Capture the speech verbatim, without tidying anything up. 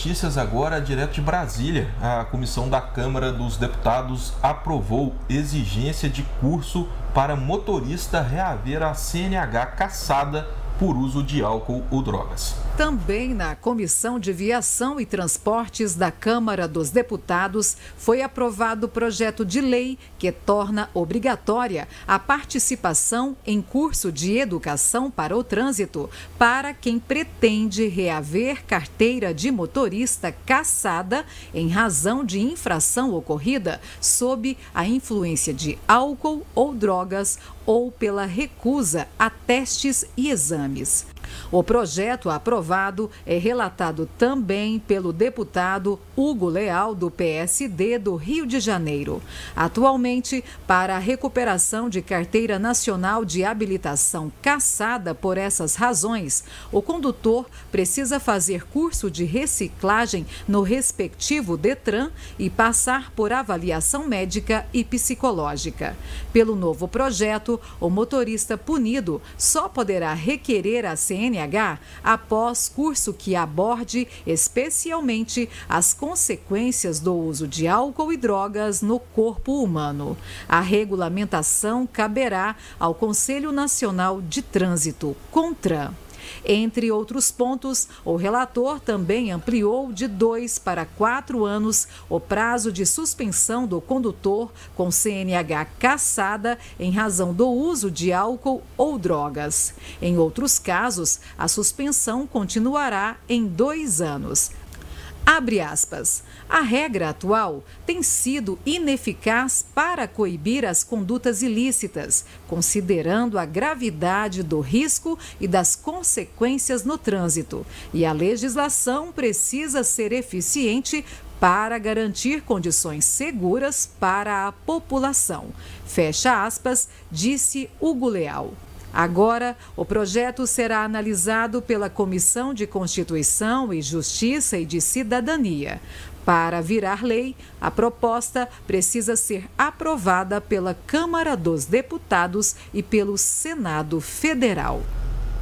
notícias agora direto de Brasília. A comissão da Câmara dos Deputados aprovou exigência de curso para motorista reaver a C N H cassada por uso de álcool ou drogas. Também na Comissão de Viação e Transportes da Câmara dos Deputados foi aprovado o projeto de lei que torna obrigatória a participação em curso de educação para o trânsito para quem pretende reaver carteira de motorista cassada em razão de infração ocorrida sob a influência de álcool ou drogas ou pela recusa a testes e exames. O projeto aprovado é relatado também pelo deputado Hugo Leal, do P S D do Rio de Janeiro. Atualmente, para a recuperação de carteira nacional de habilitação cassada por essas razões, o condutor precisa fazer curso de reciclagem no respectivo Detran e passar por avaliação médica e psicológica. Pelo novo projeto, o motorista punido só poderá requerer a C N H após curso que aborde especialmente as consequências do uso de álcool e drogas no corpo humano. A regulamentação caberá ao Conselho Nacional de Trânsito, CONTRAN. Entre outros pontos, o relator também ampliou de dois para quatro anos o prazo de suspensão do condutor com C N H cassada em razão do uso de álcool ou drogas. Em outros casos, a suspensão continuará em dois anos. Abre aspas. A regra atual tem sido ineficaz para coibir as condutas ilícitas, considerando a gravidade do risco e das consequências no trânsito. E a legislação precisa ser eficiente para garantir condições seguras para a população. Fecha aspas, disse Hugo Leal. Agora, o projeto será analisado pela Comissão de Constituição e Justiça e de Cidadania. Para virar lei, a proposta precisa ser aprovada pela Câmara dos Deputados e pelo Senado Federal.